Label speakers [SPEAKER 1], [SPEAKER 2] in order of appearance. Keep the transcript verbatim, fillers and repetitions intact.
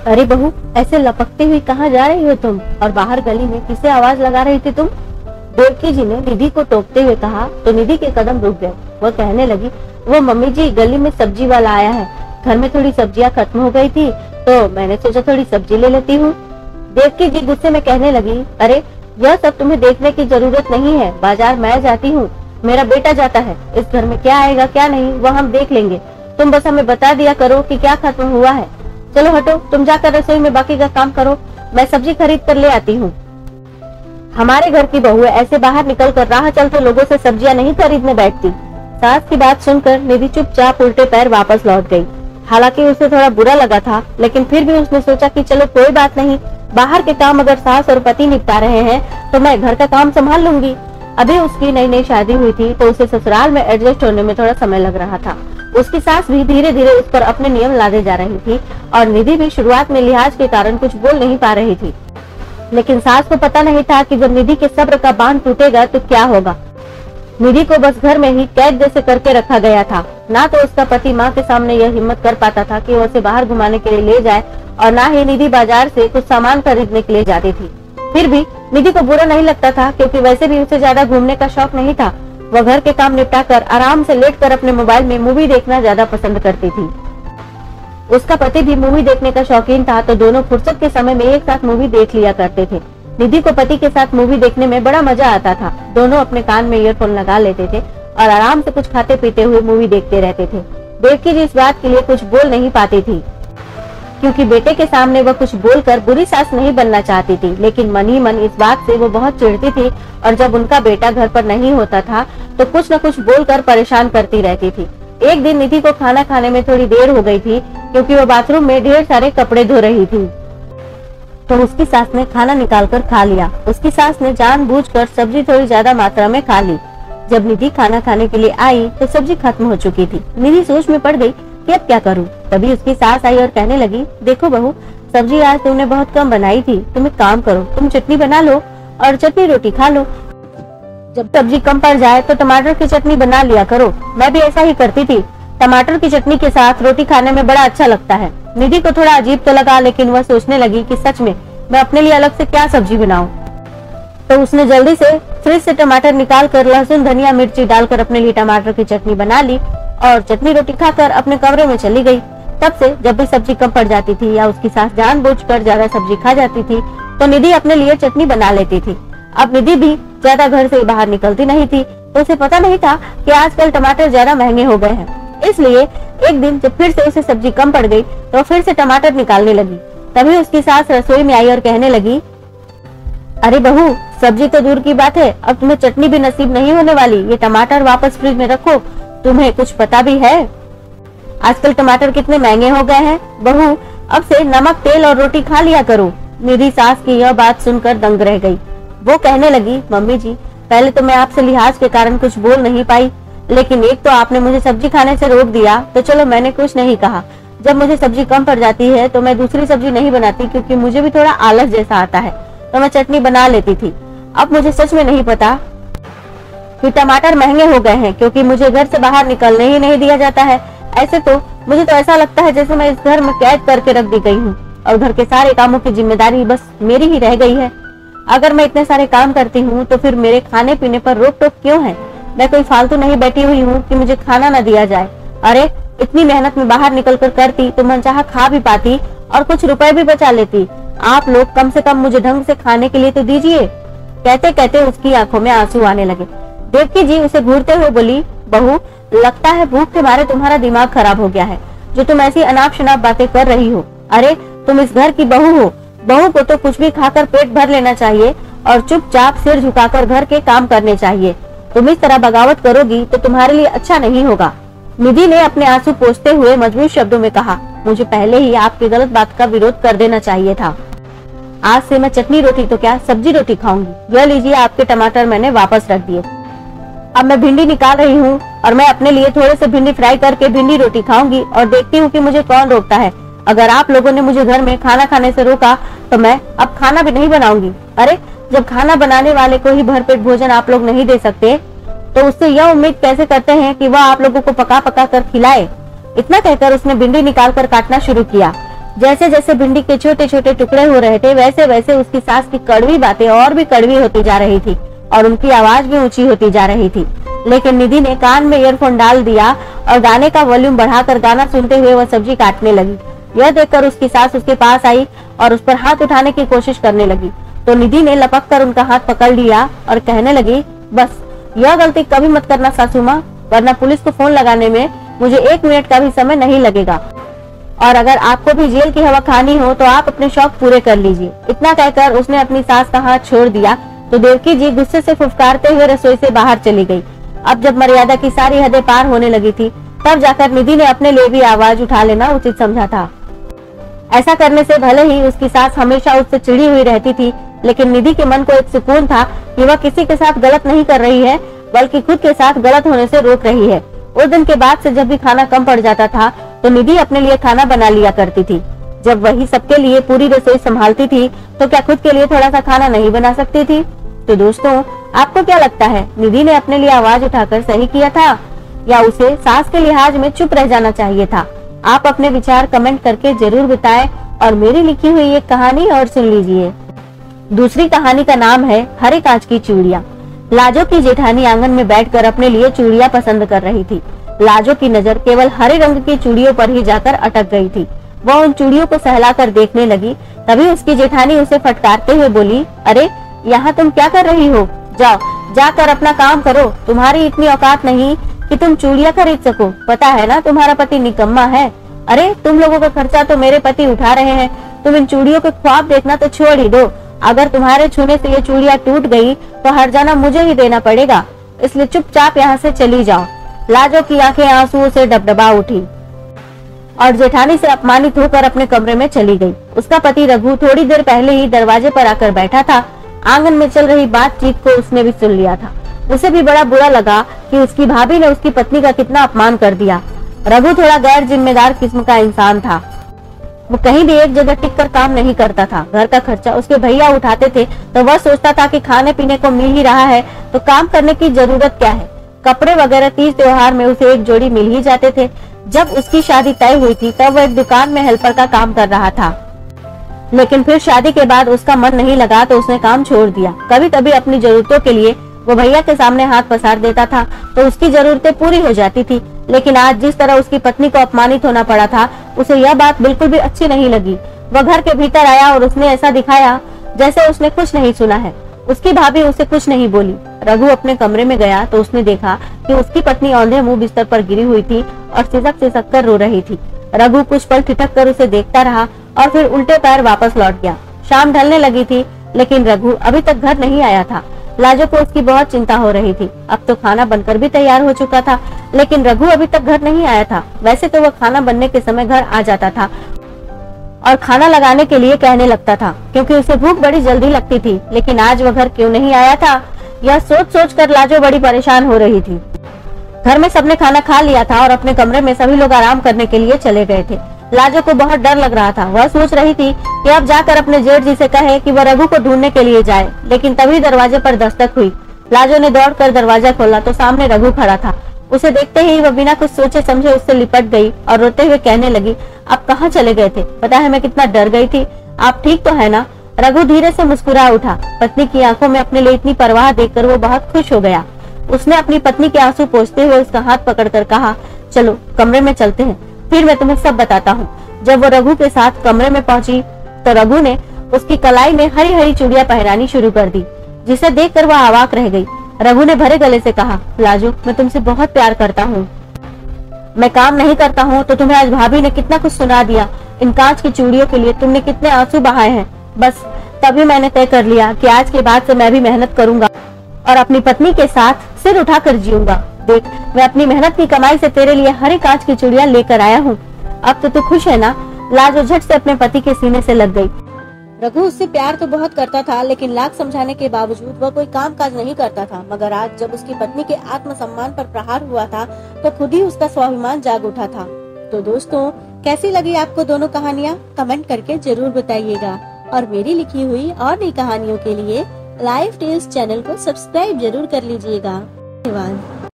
[SPEAKER 1] अरे बहू, ऐसे लपकती हुई कहाँ जा रही हो तुम? और बाहर गली में किसे आवाज लगा रही थी तुम? देवकी जी ने निधि को टोकते हुए कहा तो निधि के कदम रुक गए। वह कहने लगी, वो मम्मी जी, गली में सब्जी वाला आया है। घर में थोड़ी सब्जियां खत्म हो गई थी तो मैंने सोचा थोड़ी सब्जी ले लेती हूँ। देवकी जी गुस्से में कहने लगी, अरे यह सब तुम्हें देखने की जरूरत नहीं है। बाजार मैं जाती हूँ, मेरा बेटा जाता है। इस घर में क्या आएगा क्या नहीं वह हम देख लेंगे। तुम बस हमें बता दिया करो कि क्या खत्म हुआ है। चलो हटो, तुम जाकर रसोई में बाकी का काम करो, मैं सब्जी खरीद कर ले आती हूँ। हमारे घर की बहू ऐसे बाहर निकल कर राह चलते लोगों से सब्जियां नहीं खरीदने बैठती। सास की बात सुनकर निधि चुपचाप उल्टे पैर वापस लौट गई। हालांकि उसे थोड़ा बुरा लगा था, लेकिन फिर भी उसने सोचा कि चलो कोई बात नहीं, बाहर के काम अगर सास और पति निपटा रहे हैं तो मैं घर का काम संभाल लूंगी। अभी उसकी नई नई शादी हुई थी तो उसे ससुराल में एडजस्ट होने में थोड़ा समय लग रहा था। उसकी सास भी धीरे धीरे उस पर अपने नियम लादे जा रही थी और निधि भी शुरुआत में लिहाज के कारण कुछ बोल नहीं पा रही थी। लेकिन सास को पता नहीं था कि जब निधि के सब्र का बांध टूटेगा तो क्या होगा। निधि को बस घर में ही कैद जैसे करके रखा गया था। ना तो उसका पति माँ के सामने यह हिम्मत कर पाता था कि वो उसे बाहर घुमाने के लिए ले जाए और ना ही निधि बाजार से कुछ सामान खरीदने के लिए जाती थी। फिर भी निधि को बुरा नहीं लगता था, क्योंकि वैसे भी उसे ज्यादा घूमने का शौक नहीं था। वह घर के काम निपटाकर आराम से लेटकर अपने मोबाइल में मूवी देखना ज्यादा पसंद करती थी। उसका पति भी मूवी देखने का शौकीन था, तो दोनों फुर्सत के समय में एक साथ मूवी देख लिया करते थे। निधि को पति के साथ मूवी देखने में बड़ा मजा आता था। दोनों अपने कान में ईयरफोन लगा लेते थे और आराम से कुछ खाते पीते हुए मूवी देखते रहते थे। देवकी जी इस बात के लिए कुछ बोल नहीं पाती थी, क्योंकि बेटे के सामने वह कुछ बोलकर बुरी सास नहीं बनना चाहती थी, लेकिन मन ही मन इस बात से वो बहुत चिढ़ती थी। और जब उनका बेटा घर पर नहीं होता था तो कुछ न कुछ बोलकर परेशान करती रहती थी। एक दिन निधि को खाना खाने में थोड़ी देर हो गई थी, क्योंकि वो बाथरूम में ढेर सारे कपड़े धो रही थी। तो उसकी सास ने खाना निकालकर खा लिया। उसकी सास ने जानबूझकर सब्जी थोड़ी ज्यादा मात्रा में खा ली। जब निधि खाना खाने के लिए आई तो सब्जी खत्म हो चुकी थी। निधि सोच में पड़ गई कि अब क्या करूं। तभी उसकी सास आई और कहने लगी, देखो बहू, सब्जी आज तुमने बहुत कम बनाई थी, तुम एक काम करो, तुम चटनी बना लो और चटनी रोटी खा लो। जब सब्जी कम पड़ जाए तो टमाटर की चटनी बना लिया करो। मैं भी ऐसा ही करती थी, टमाटर की चटनी के साथ रोटी खाने में बड़ा अच्छा लगता है। निधि को थोड़ा अजीब तो लगा, लेकिन वह सोचने लगी कि सच में मैं अपने लिए अलग से क्या सब्जी बनाऊं। तो उसने जल्दी से फ्रिज से टमाटर निकाल कर लहसुन धनिया मिर्ची डालकर अपने लिए टमाटर की चटनी बना ली और चटनी रोटी खाकर अपने कमरे में चली गई। तब से जब भी सब्जी कम पड़ जाती थी या उसकी सास जानबूझकर ज्यादा सब्जी खा जाती थी तो निधि अपने लिए चटनी बना लेती थी। अब निधि भी ज्यादा घर से बाहर निकलती नहीं थी, तो उसे पता नहीं था कि आजकल टमाटर ज्यादा महंगे हो गए हैं। इसलिए एक दिन जब फिर से उसे सब्जी कम पड़ गई तो फिर से टमाटर निकालने लगी। तभी उसकी सास रसोई में आई और कहने लगी, अरे बहू, सब्जी तो दूर की बात है, अब तुम्हें चटनी भी नसीब नहीं होने वाली। ये टमाटर वापस फ्रिज में रखो। तुम्हें कुछ पता भी है आजकल टमाटर कितने महंगे हो गए हैं? बहू, अब से नमक तेल और रोटी खा लिया करो। निधि सास की यह बात सुनकर दंग रह गई। वो कहने लगी, मम्मी जी, पहले तो मैं आपसे लिहाज के कारण कुछ बोल नहीं पाई, लेकिन एक तो आपने मुझे सब्जी खाने से रोक दिया, तो चलो मैंने कुछ नहीं कहा। जब मुझे सब्जी कम पड़ जाती है तो मैं दूसरी सब्जी नहीं बनाती, क्योंकि मुझे भी थोड़ा आलस जैसा आता है, तो मैं चटनी बना लेती थी। अब मुझे सच में नहीं पता कि टमाटर महंगे हो गए हैं, क्योंकि मुझे घर से बाहर निकलने ही नहीं दिया जाता है। ऐसे तो मुझे तो ऐसा लगता है जैसे मैं इस घर में कैद करके रख दी गई हूँ और घर के सारे कामों की जिम्मेदारी बस मेरी ही रह गई है। अगर मैं इतने सारे काम करती हूँ तो फिर मेरे खाने पीने पर रोक टोक क्यों है? मैं कोई फालतू नहीं बैठी हुई हूँ कि मुझे खाना न दिया जाए। अरे इतनी मेहनत में बाहर निकल कर करती तो मनचाहा खा भी पाती और कुछ रुपए भी बचा लेती। आप लोग कम से कम मुझे ढंग से खाने के लिए तो दीजिए। कहते कहते उसकी आंखों में आंसू आने लगे। देवकी जी उसे घूरते हुए बोली, बहू, लगता है भूख के मारे तुम्हारा दिमाग खराब हो गया है, जो तुम ऐसी अनाप शनाप बातें कर रही हो। अरे तुम इस घर की बहू हो, बहू को तो कुछ भी खाकर पेट भर लेना चाहिए और चुपचाप सिर झुकाकर घर के काम करने चाहिए। तुम इस तरह बगावत करोगी तो तुम्हारे लिए अच्छा नहीं होगा। निधि ने अपने आंसू पोंछते हुए मजबूत शब्दों में कहा, मुझे पहले ही आपकी गलत बात का विरोध कर देना चाहिए था। आज से मैं चटनी रोटी तो क्या सब्जी रोटी खाऊंगी। यह लीजिए, आपके टमाटर मैंने वापस रख दिए। अब मैं भिंडी निकाल रही हूँ और मैं अपने लिए थोड़े से भिंडी फ्राई करके भिंडी रोटी खाऊंगी और देखती हूँ कि मुझे कौन रोकता है। अगर आप लोगों ने मुझे घर में खाना खाने से रोका तो मैं अब खाना भी नहीं बनाऊंगी। अरे जब खाना बनाने वाले को ही भरपेट भोजन आप लोग नहीं दे सकते तो उससे यह उम्मीद कैसे करते हैं कि वह आप लोगों को पका पका कर खिलाए। इतना कहकर उसने भिंडी निकाल कर काटना शुरू किया। जैसे जैसे भिंडी के छोटे छोटे टुकड़े हो रहे थे वैसे वैसे उसकी सास की कड़वी बातें और भी कड़वी होती जा रही थी और उनकी आवाज भी ऊंची होती जा रही थी। लेकिन निधि ने कान में ईयरफोन डाल दिया और गाने का वॉल्यूम बढ़ाकर गाना सुनते हुए वह सब्जी काटने लगी। यह देखकर उसकी सास उसके पास आई और उस पर हाथ उठाने की कोशिश करने लगी, तो निधि ने लपक कर उनका हाथ पकड़ लिया और कहने लगी, बस यह गलती कभी मत करना सासू माँ, वरना पुलिस को फोन लगाने में मुझे एक मिनट का भी समय नहीं लगेगा। और अगर आपको भी जेल की हवा खानी हो तो आप अपने शौक पूरे कर लीजिए। इतना कहकर उसने अपनी सास का हाथ छोड़ दिया तो देवकी जी गुस्से से फुफकारते हुए रसोई से बाहर चली गई। अब जब मर्यादा की सारी हदें पार होने लगी थी तब जाकर निधि ने अपने लिए भी आवाज उठा लेना उचित समझा था। ऐसा करने से भले ही उसकी सास हमेशा उससे चिड़ी हुई रहती थी, लेकिन निधि के मन को एक सुकून था कि वह किसी के साथ गलत नहीं कर रही है बल्कि खुद के साथ गलत होने से रोक रही है। उस दिन के बाद से जब भी खाना कम पड़ जाता था तो निधि अपने लिए खाना बना लिया करती थी। जब वही सबके लिए पूरी रसोई संभालती थी तो क्या खुद के लिए थोड़ा सा खाना नहीं बना सकती थी? तो दोस्तों, आपको क्या लगता है, निधि ने अपने लिए आवाज उठाकर सही किया था या उसे सास के लिहाज में चुप रह जाना चाहिए था? आप अपने विचार कमेंट करके जरूर बताएं और मेरी लिखी हुई एक कहानी और सुन लीजिए। दूसरी कहानी का नाम है हरे कांच की चूड़ियां। लाजो की जेठानी आंगन में बैठकर अपने लिए चूड़ियां पसंद कर रही थी। लाजो की नजर केवल हरे रंग की चूड़ियों पर ही जाकर अटक गई थी। वह उन चूड़ियों को सहलाकर देखने लगी, तभी उसकी जेठानी उसे फटकारते हुए बोली, अरे यहाँ तुम क्या कर रही हो? जाओ जाकर अपना काम करो, तुम्हारी इतनी औकात नहीं कि तुम चूड़ियां खरीद सको। पता है ना तुम्हारा पति निकम्मा है। अरे तुम लोगों का खर्चा तो मेरे पति उठा रहे हैं, तुम इन चूड़ियों के ख्वाब देखना तो छोड़ ही दो। अगर तुम्हारे छूने से ये चूड़ियां टूट गई तो हर्जाना मुझे ही देना पड़ेगा, इसलिए चुपचाप यहाँ से चली जाओ। लाजो की आंखें आंसुओं से डबडबा उठी और जेठानी से अपमानित होकर अपने कमरे में चली गई। उसका पति रघु थोड़ी देर पहले ही दरवाजे पर आकर बैठा था। आंगन में चल रही बातचीत को उसने भी सुन लिया था। उसे भी बड़ा बुरा लगा कि उसकी भाभी ने उसकी पत्नी का कितना अपमान कर दिया। रघु थोड़ा गैर जिम्मेदार किस्म का इंसान था। वो कहीं भी एक जगह टिक कर काम नहीं करता था। घर का खर्चा उसके भैया उठाते थे तो वह सोचता था कि खाने पीने को मिल ही रहा है तो काम करने की जरूरत क्या है। कपड़े वगैरह तीज त्योहार में उसे एक जोड़ी मिल ही जाते थे। जब उसकी शादी तय हुई थी तब वह एक दुकान में हेल्पर का काम कर रहा था, लेकिन फिर शादी के बाद उसका मन नहीं लगा तो उसने काम छोड़ दिया। कभी कभी अपनी जरूरतों के लिए वो भैया के सामने हाथ पसार देता था तो उसकी जरूरतें पूरी हो जाती थी। लेकिन आज जिस तरह उसकी पत्नी को अपमानित होना पड़ा था उसे यह बात बिल्कुल भी अच्छी नहीं लगी। वह घर के भीतर आया और उसने ऐसा दिखाया जैसे उसने कुछ नहीं सुना है। उसकी भाभी उसे कुछ नहीं बोली। रघु अपने कमरे में गया तो उसने देखा कि उसकी पत्नी औंधे मुंह बिस्तर पर गिरी हुई थी और सिसक सिसक कर रो रही थी। रघु कुछ पल ठिठक कर उसे देखता रहा और फिर उल्टे पैर वापस लौट गया। शाम ढलने लगी थी लेकिन रघु अभी तक घर नहीं आया था। लाजो को उसकी बहुत चिंता हो रही थी। अब तो खाना बनकर भी तैयार हो चुका था लेकिन रघु अभी तक घर नहीं आया था। वैसे तो वह खाना बनने के समय घर आ जाता था और खाना लगाने के लिए कहने लगता था क्योंकि उसे भूख बड़ी जल्दी लगती थी, लेकिन आज वह घर क्यों नहीं आया था यह सोच सोच कर लाजो बड़ी परेशान हो रही थी। घर में सबने खाना खा लिया था और अपने कमरे में सभी लोग आराम करने के लिए चले गए थे। लाजो को बहुत डर लग रहा था। वह सोच रही थी कि अब जाकर अपने जेठ जी से कहे कि वह रघु को ढूंढने के लिए जाए, लेकिन तभी दरवाजे पर दस्तक हुई। लाजो ने दौड़कर दरवाजा खोला तो सामने रघु खड़ा था। उसे देखते ही वह बिना कुछ सोचे समझे उससे लिपट गई और रोते हुए कहने लगी, आप कहाँ चले गए थे? पता है मैं कितना डर गई थी। आप ठीक तो है ना? रघु धीरे से मुस्कुरा उठा। पत्नी की आंखों में अपने लिए इतनी परवाह देखकर वो बहुत खुश हो गया। उसने अपनी पत्नी के आंसू पोंछते हुए उसका हाथ पकड़कर कहा, चलो कमरे में चलते हैं, फिर मैं तुम्हें सब बताता हूँ। जब वो रघु के साथ कमरे में पहुंची तो रघु ने उसकी कलाई में हरी हरी चूड़ियां पहनानी शुरू कर दी, जिसे देखकर वह अवाक रह गई। रघु ने भरे गले से कहा, लाजो मैं तुमसे बहुत प्यार करता हूँ। मैं काम नहीं करता हूँ तो तुम्हें आज भाभी ने कितना कुछ सुना दिया। इन कांच की चूड़ियों के लिए तुमने कितने आंसू बहाए हैं। बस तभी मैंने तय कर लिया कि आज के बाद से मैं भी मेहनत करूंगा और अपनी पत्नी के साथ सिर उठाकर जीऊंगा। देख, मैं अपनी मेहनत की कमाई से तेरे लिए हरी कांच की चूड़ियां लेकर आया हूँ। अब तो तू खुश है ना? लाजो झट से अपने पति के सीने से लग गई। रघु उससे प्यार तो बहुत करता था, लेकिन लाख समझाने के बावजूद वह कोई काम काज नहीं करता था। मगर आज जब उसकी पत्नी के आत्मसम्मान पर प्रहार हुआ था तो खुद ही उसका स्वाभिमान जाग उठा था। तो दोस्तों, कैसी लगी आपको दोनों कहानियाँ? कमेंट करके जरूर बताइएगा और मेरी लिखी हुई और नई कहानियों के लिए लाइव टेल्स चैनल को सब्सक्राइब जरूर कर लीजिएगा। धन्यवाद।